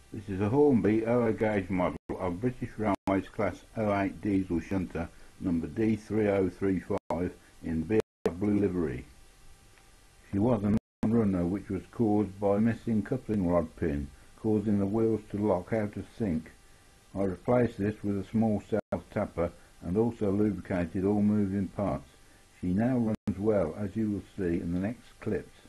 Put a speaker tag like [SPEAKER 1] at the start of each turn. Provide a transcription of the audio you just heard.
[SPEAKER 1] This is a Hornby OO gauge model of British Railways Class 08 diesel shunter number D3035 in beer blue livery. She was a non-runner which was caused by missing coupling rod pin, causing the wheels to lock out of sync. I replaced this with a small self-tapper and also lubricated all moving parts. She now runs well, as you will see in the next clips.